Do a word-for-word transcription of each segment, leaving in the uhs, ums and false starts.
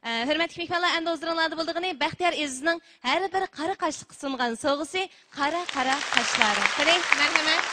Hürmetli mehmanlar, endi o'zlaringlarda bo'ldig'ini Baxtiyor Ezizning har bir qora qashliqqa sungan sovg'isi qara qara qashlari. Qarang, marhamat.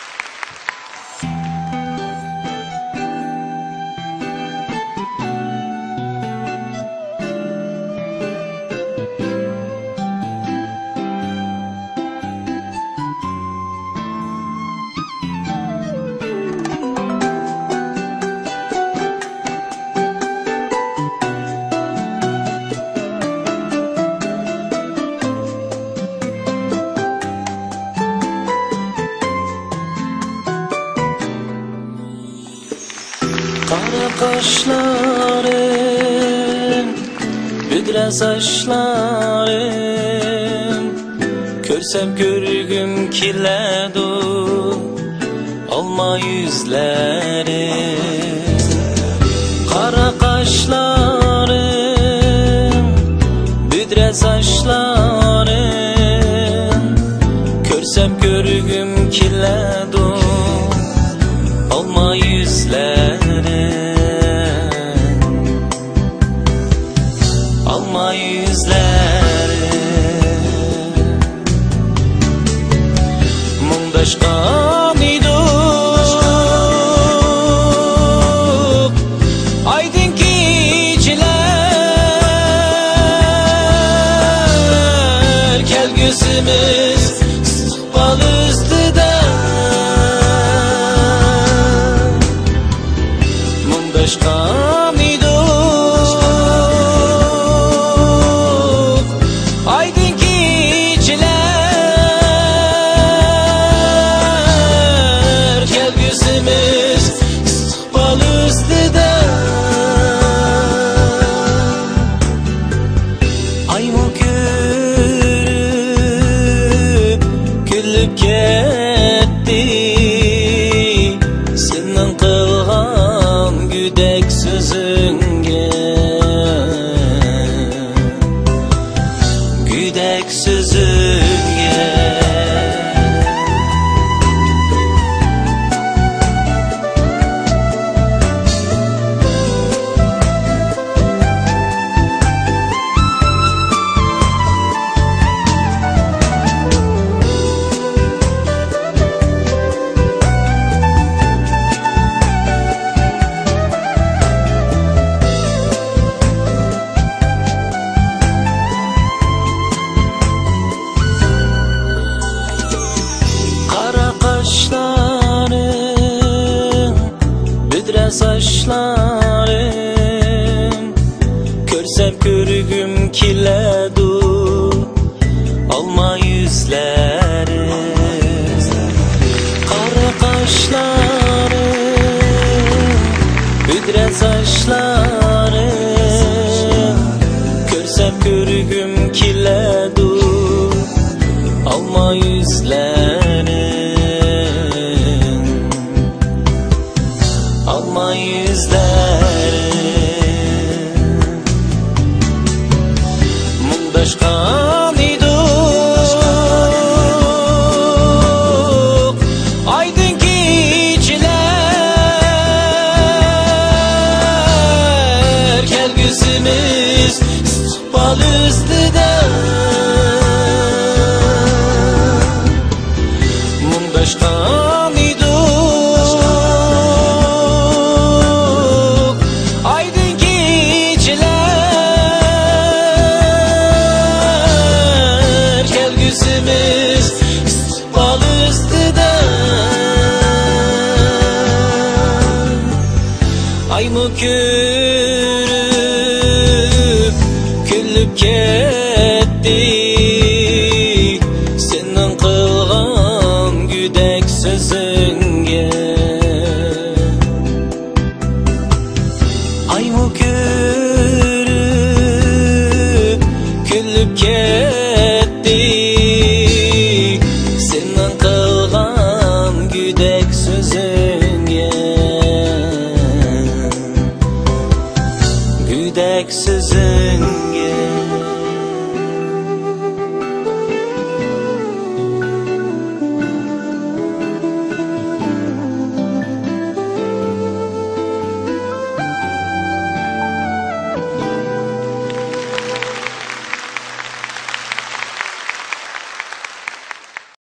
Kara kaşlarım, büdre saçlarım, görsem görgüm kirledu, alma yüzlerim. Kara kaşlarım, büdre saçlarım, görsem görgüm kirledu, alma yüzlerim. Alma yüzlerim Mundaşkan idik Aydın geceler Kelgüsümüz sıkbal üstüde Mundaşkan idik Aydın geceler Kelgüsümüz sıkbal üstüde Aymo görüp gülüp gitti Senin kılgan güdek sözünge Güdek sözünge Saçlarım, büdre saçlarım Görsem görgüm kirledu Alma yüzlerim Kara kaşlarım, büdre saçlarım Görsem görgüm kirledu Alma yüzlerim Alma yüzlerim Mundaşkan idik Aydın geceler Kelgüsümüz sıkbal üstüde Mundaşkan idik Aydın geceler Kelgüsümüz sıkbal üstüde Aymo görüp gülüp gitti Senin kılgan güdek sözünge Aymo görüp gülüp gitti Senin kılgan güdek sözünge Güdek sözünge